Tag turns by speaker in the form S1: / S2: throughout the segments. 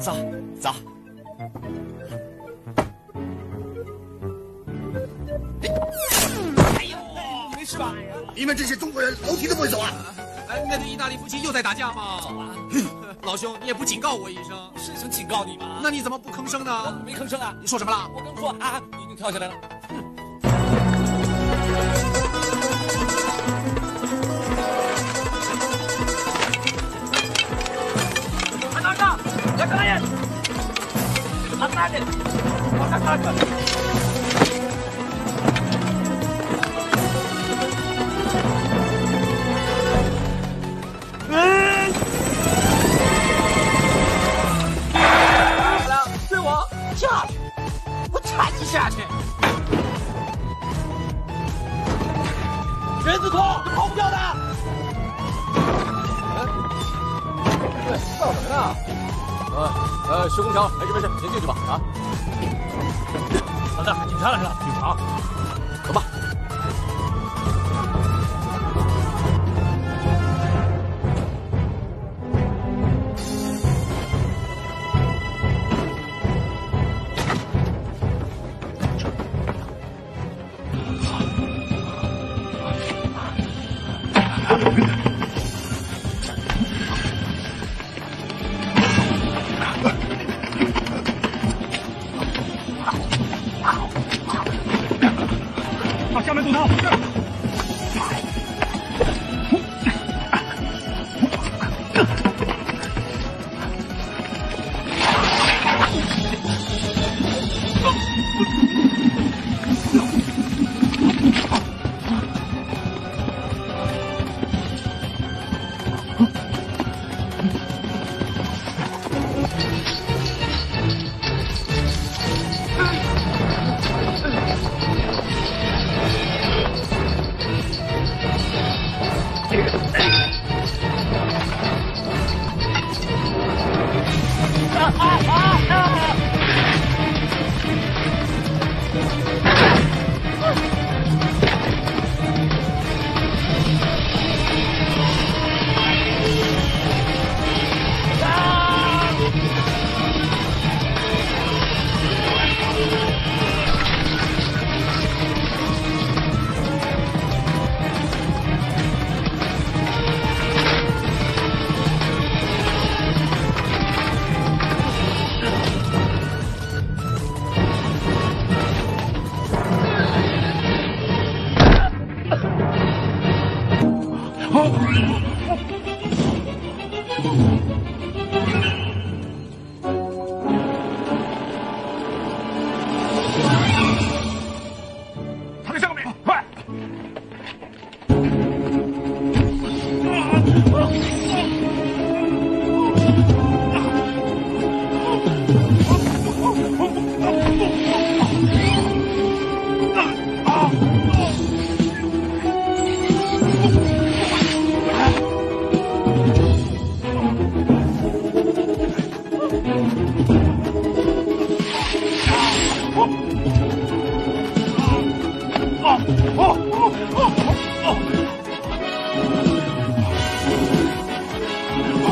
S1: 走，走。
S2: 哎呦，没事吧？
S3: 你们这些中国人楼梯都不会走啊？
S2: 那对意大利夫妻又在打架吗？
S1: 走啊！
S2: 老兄，你也不警告我一声？
S1: 是想警告你吗？
S2: 那你怎么不吭声呢？
S1: 我没吭声啊！
S2: 你说什么了？
S1: 我刚说啊，你已经跳下来了。
S4: 追我下去，我铲你下去！人字拖，你跑不掉的！
S5: 干什么呢？修空调，没事没事，先进去吧啊！
S4: 老大，警察来了，警察，
S5: 走吧。
S4: 往下面堵他！他在上面，快！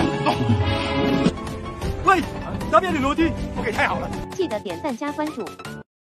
S4: 喂，那边的楼梯不给太好了。
S6: 记得点赞加关注。